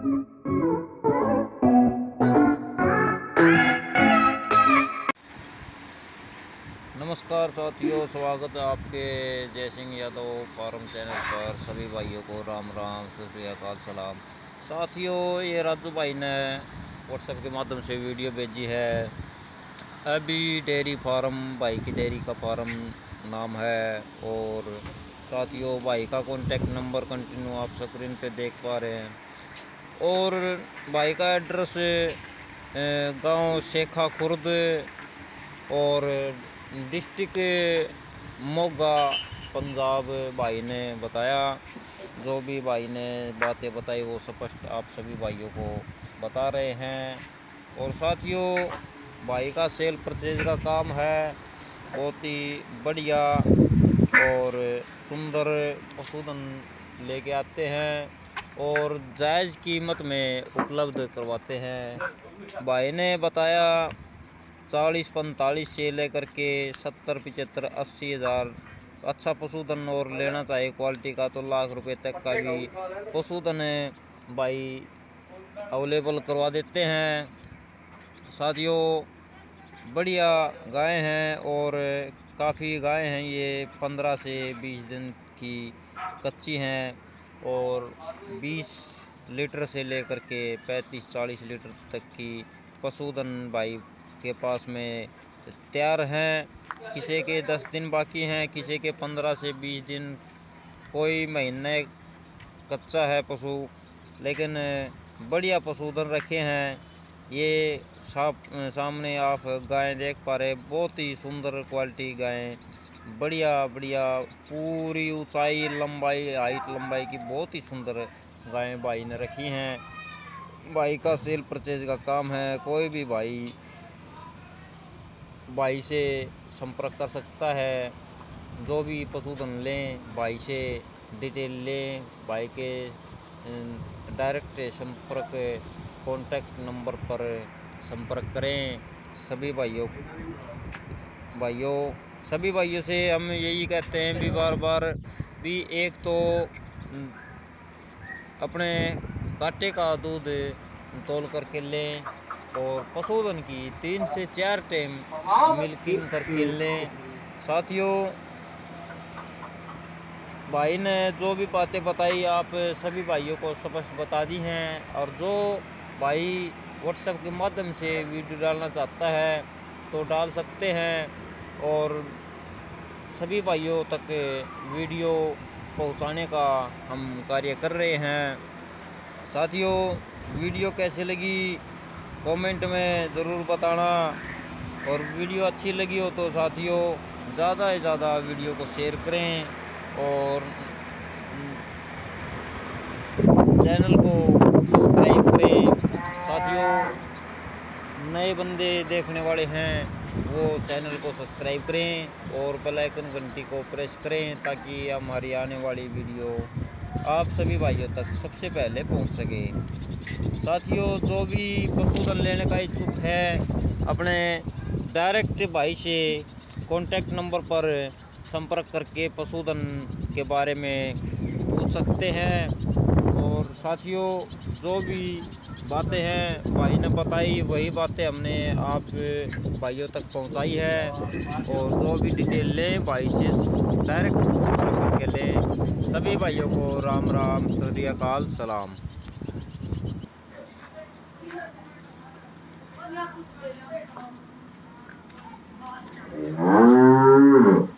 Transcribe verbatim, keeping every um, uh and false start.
नमस्कार साथियों, स्वागत है आपके जय सिंह यादव फार्म चैनल पर। सभी भाइयों को राम राम, सत श्री अकाल, सलाम। साथियों, ये राजू भाई ने व्हाट्सएप के माध्यम से वीडियो भेजी है। अभी डेयरी फार्म, भाई की डेयरी का फार्म नाम है। और साथियों, भाई का कॉन्टैक्ट नंबर कंटिन्यू आप स्क्रीन पे देख पा रहे हैं। और भाई का एड्रेस गांव शेखा खुर्द और डिस्ट्रिक्ट मोगा, पंजाब भाई ने बताया। जो भी भाई ने बातें बताई वो स्पष्ट आप सभी भाइयों को बता रहे हैं। और साथियों, भाई का सेल परचेज का काम है, बहुत ही बढ़िया और सुंदर पशुधन लेके आते हैं और जायज़ कीमत में उपलब्ध करवाते हैं। भाई ने बताया चालीस पैंतालीस से लेकर के सत्तर पचहत्तर अस्सी हज़ार अच्छा पशुधन, और लेना चाहिए क्वालिटी का तो लाख रुपए तक का भी पशुधन भाई अवेलेबल करवा देते हैं। साथियों, बढ़िया गाय हैं और काफ़ी गाय हैं, ये पंद्रह से बीस दिन की कच्ची हैं और बीस लीटर से लेकर के पैंतीस चालीस लीटर तक की पशुधन भाई के पास में तैयार हैं। किसी के दस दिन बाकी हैं, किसी के पंद्रह से बीस दिन, कोई महीने कच्चा है पशु, लेकिन बढ़िया पशुधन रखे हैं। ये साफ सामने आप गायें देख पा रहे, बहुत ही सुंदर क्वालिटी गायें, बढ़िया बढ़िया, पूरी ऊंचाई लंबाई हाइट लंबाई की बहुत ही सुंदर गायें भाई ने रखी हैं। भाई का सेल परचेज का काम है। कोई भी भाई भाई से संपर्क कर सकता है। जो भी पशुधन लें, भाई से डिटेल लें, भाई के डायरेक्ट संपर्क कॉन्टैक्ट नंबर पर संपर्क करें। सभी भाइयों भाइयों सभी भाइयों से हम यही कहते हैं भी बार बार भी, एक तो अपने काटे का दूध तोल करके लें और पशुधन की तीन से चार टाइम मिल्किंग करके लें। साथियों, भाई ने जो भी बातें बताई आप सभी भाइयों को स्पष्ट बता दी हैं। और जो भाई व्हाट्सएप के माध्यम से वीडियो डालना चाहता है तो डाल सकते हैं, और सभी भाइयों तक वीडियो पहुंचाने का हम कार्य कर रहे हैं। साथियों, वीडियो कैसे लगी कमेंट में ज़रूर बताना, और वीडियो अच्छी लगी हो तो साथियों ज़्यादा से ज़्यादा वीडियो को शेयर करें और चैनल को सब्सक्राइब करें। साथियों, नए बंदे देखने वाले हैं वो चैनल को सब्सक्राइब करें और बेल आइकन घंटी को प्रेस करें, ताकि हमारी आने वाली वीडियो आप सभी भाइयों तक सबसे पहले पहुंच सके। साथियों, जो भी पशुधन लेने का इच्छुक है, अपने डायरेक्ट भाई से कॉन्टैक्ट नंबर पर संपर्क करके पशुधन के बारे में पूछ सकते हैं। और साथियों, जो भी बातें हैं भाई ने बताई, वही बातें हमने आप भाइयों तक पहुंचाई है। और जो भी डिटेल लें, भाई से डायरेक्ट संपर्क करके लें। सभी भाइयों को राम राम, सत श्री अकाल, सलाम। Mm-hmm.